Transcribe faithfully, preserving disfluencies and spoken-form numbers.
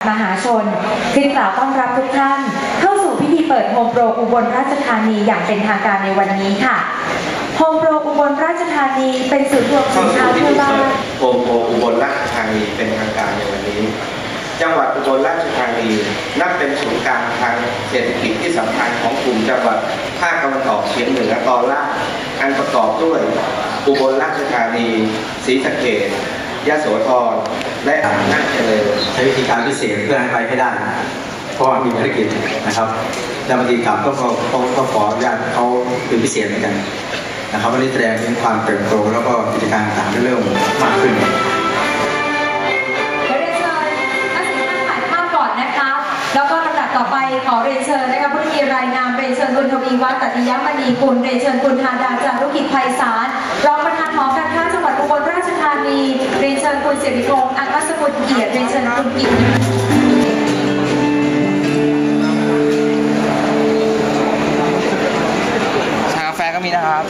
มหาชนขึ้นกล่าวต้อนรับทุกท่านเข้าสู่พิธีเปิดโฮมโปรอุบลราชธานีอย่างเป็นทางการในวันนี้ค่ะโฮมโปรอุบลราชธานีเป็นศูนย์รวมสินค้าทั่วบ้านโฮมโปรอุบลราชธานีเป็นทางการในวันนี้จังหวัดอุบลราชธานีนับเป็นศูนย์กลางทางเศรษฐกิจที่สำคัญของกลุ่มจังหวัดภาคตะวันออกเฉียงเหนือตอนล่างอันประกอบด้วยอุบลราชธานีศรีสะเกษยโสธรและอำนาจเจริญใช้วิธีการพิเศษเพื่อให้ไปให้ได้เพราะว่ามีภารกิจนะครับและบางทีกลับก็ก็ก็ขออนุญาตเขาเป็นพิเศษเหมือนกันนะครับวันนี้แสดงถึงความเติบโตแล้วก็กิจการต่างๆได้เริ่มมากขึ้นแล้วก็ลำดับต่อไปขอเรียนเชิญนะคะผู้ที่รายนามเรียนเชิญคุณทวีวัฒน์ตัติยมณีกุลเรียนเชิญคุณธาดาจารุกิจไพศาลรองประธานหอการค้าจังหวัดอุบลราชธานีเรียนเชิญคุณสิริพงษ์อัครสกุลเกียรติเรียนเชิญคุณกิตชากาแฟก็มีนะครับ